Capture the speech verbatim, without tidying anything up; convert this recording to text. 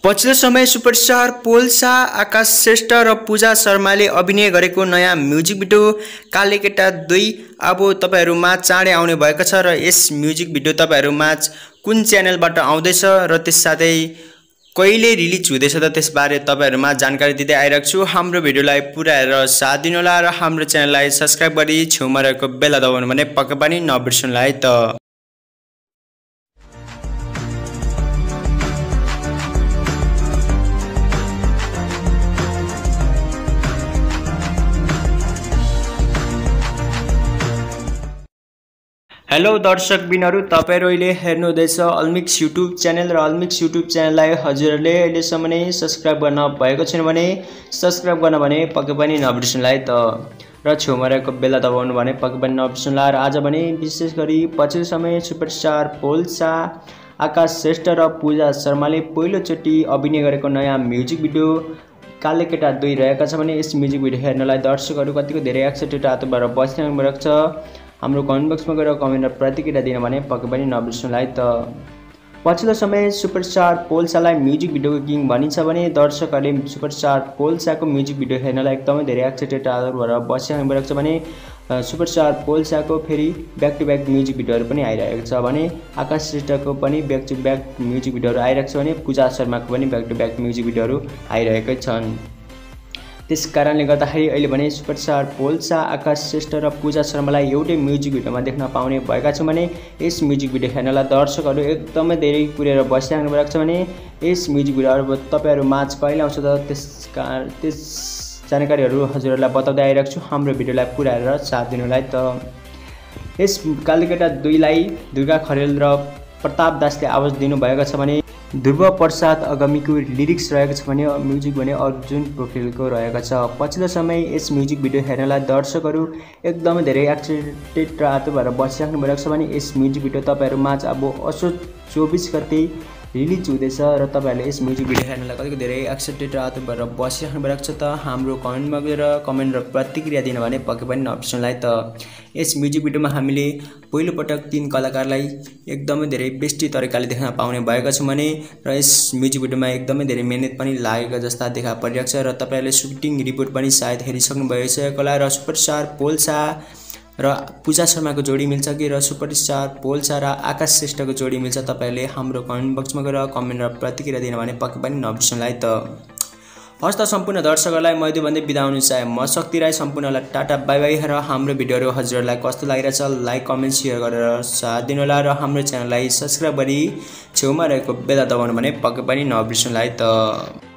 पछिल्लो समय सुपरस्टार पोल्सा, आकाश श्रेष्ठ र पूजा शर्माले अभिनय गरेको नयाँ म्युजिक भिडियो कालेकेटा दुई अब तपाईहरुमा चाँडै आउने भएको छ र यस म्युजिक भिडियो तपाईहरुमा कुन च्यानलबाट आउँदैछ र त्यससाथै कहिले रिलिज हुँदैछ त त्यसबारे तपाईहरुमा जानकारी दिँदै आइरहेको छु। हाम्रो भिडियोलाई पुरा हेरेर साथ दिनुहोला र हाम्रो च्यानललाई सब्स्क्राइब गरी छेउमा रहेको बेल दबाउनु भने पक्कै पनि नबिर्सनुहोला है त। हेलो दर्शक बिनहरु, तपाईहरु अहिले हेर्नु हुँदैछ अल्मिक्स युट्युब च्यानल र अल्मिक्स युट्युब च्यानललाई हजुरहरुले अहिलेसम्म नै सब्स्क्राइब गर्न भएको छैन भने सब्स्क्राइब गर्न भने पक्कै पनि नबिर्सनुहोला है त र छेउमा रहेको बेल दबाउनु भने पक्कै पनि नबिर्सनुहोला। र आज भने विशेष गरी पछिल्लो समय सुपरस्टार पोल्सा, आकाश श्रेष्ठ र पूजा शर्माले पहिलोचोटि अभिनय गरेको नयाँ म्युजिक भिडियो कालेकेटा दुई रहेका छ भने यस म्युजिक भिडियो हेर्नलाई दर्शकहरु कतिको धेरै एक्साइटेड आतुबाट बसिरहनु भएको छ। हाम्रो कमेन्ट बक्समा गएर कमेन्ट र प्रतिक्रिया दिन भने पक्कै पनि नबिर्सनुहोला है त। पछिल्लो समय सुपरस्टार पोल्सालाई म्युजिक भिडियोको किङ भनिन्छ भने दर्शकहरूले सुपरस्टार पोल्साको म्युजिक भिडियो हेर्नलाई एकदमै धेरै एक्साइटेड भएर बसिरहनु भएको छ भने सुपरस्टार पोल्साको फेरि ब्याक टु ब्याक म्युजिक भिडियोहरू पनि आइरहेको छ भने आकाश श्रेष्ठको पनि ब्याक टु ब्याक म्युजिक भिडियोहरू आइरहेको छ भने पूजा शर्माको पनि ब्याक टु ब्याक म्युजिक भिडियोहरू आइरहेकै छन्। त्यस कारणले गर्दाखेरि अहिले भने सुपरस्टार पोल्सा, आकाश श्रेष्ठ र पूजा शर्मालाई एउटै म्युजिक भिडियोमा देख्न पाउने भएका छौँ भने यस म्युजिक भिडियो हेर्नलाई दर्शकहरू एकदमै धेरै कुरेर बसिरहनु भएको छ भने यस म्युजिक भिडियोहरू तपाईहरु माझ कहिले आउँछ त त्यस कारण त्यस जानकारीहरू हजुरहरूलाई बताउँदै आइरहेको छु। हाम्रो भिडियोलाई पुरा हेरेर साथ दिनुलाई त। यस कालेकेटा दुईलाई दुर्गा खरेल र प्रताप दासले आवाज दिनुभएको छ भने ध्रुव प्रसाद अगमीको लिरिक्स रहेको छ भने म्युजिक भने अर्जुन पोखरेलको रहेको छ। पछिल्लो समय यस म्युजिक भिडियो हेर्नलाई दर्शकहरू एकदमै धेरै एक्साइटेड र आतुर भएर बसिराख्नु भएको छ भने यस म्युजिक भिडियो तपाईहरु माझ अब असोज चौबिस गते रिलिज हुँदैछ र तपाईहरुले यस म्युजिक भिडियो हेर्नलाई कतिको धेरै एक्साइटेड र आतुर भएर बसिराख्नु भएको छ त। हाम्रो कमेन्टमा गएर कमेन्ट र प्रतिक्रिया दिन भने पक्कै पनि नबिर्सनुहोला है त। यस म्युजिक भिडियोमा हामीले पहिलो पटक तीन कलाकारलाई एकदमै धेरै बेस्टी तरिकाले देख्न पाउने भएका छौँ भने र यस म्युजिक भिडियोमा एकदमै धेरै मेहनत पनि लागेको जस्ता देखा परिरहेको छ र तपाईहरुले सुटिङ रिपोर्ट पनि सायद हेरिसक्नु भएको होला। र सुपरस्टार पोल्सा र पूजा शर्माको जोडी मिल्छ कि र सुपरस्टार पोल्सा र आकाश श्रेष्ठको जोडी मिल्छ तपाईहरुले हाम्रो कमेन्ट बक्समा गएर कमेन्ट र प्रतिक्रिया दिन भने पक्कै पनि नबिर्सनुहोला है त। हस् त सम्पूर्ण दर्शकहरूलाई मैले भन्दै बिदा हुनु चाहे म शक्ति राई सम्पूर्णलाई टाटा बाई बाई। र हाम्रो भिडियोहरू हजुरहरूलाई कस्तो लागिरहेछ लाइक कमेन्ट सेयर गरेर साथ दिनुहोला र हाम्रो च्यानललाई सब्स्क्राइब गरी छेउमा रहेको बेल दबाउनु भने पक्कै पनि नबिर्सनुहोला है त।